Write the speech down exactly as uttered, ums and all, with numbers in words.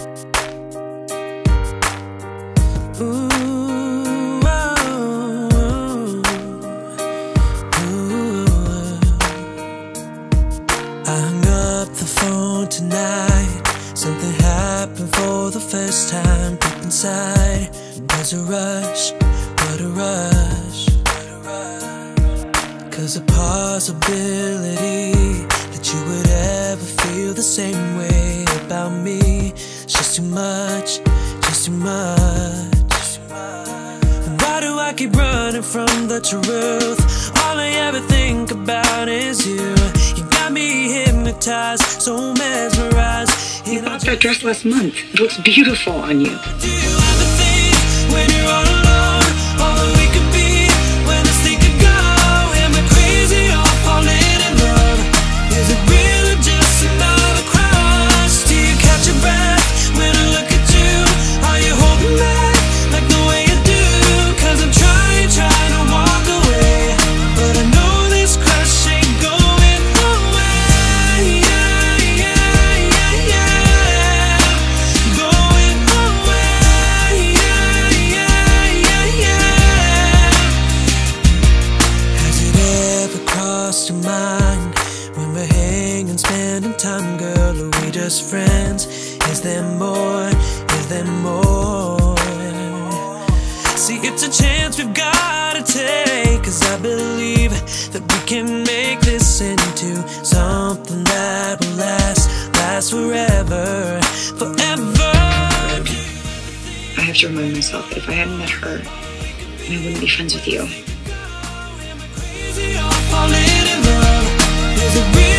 Ooh, oh, ooh. I hung up the phone tonight. Something happened for the first time deep inside. There's a rush, what a rush. Cause the possibility that you would ever feel the same way about me, it's just too much, just too much. Why do I keep running from the truth? All I ever think about is you. You got me hypnotized, so mesmerized. You bought that dress last month. It looks beautiful on you. Do you ever think when you're all alone, all that we could be, when this thing could go? Am I crazy or falling in love? Is it real or just another crush? Do you catch your breath when I look at you? Are you holding back like the way you do? Cause I'm trying, trying to walk away, but I know this crush ain't going away. Yeah, yeah, yeah, yeah. Going away. Yeah, yeah, yeah, yeah. Has it ever crossed your mind when we're hanging, spending time, girl? Are we just friends? Is there more? Is there more? See, it's a chance we've gotta take, cause I believe that we can make this into something that will last, last forever, forever. I have to remind myself that if I hadn't met her, then I wouldn't be friends with you. Am I crazy or falling in love? Is it real?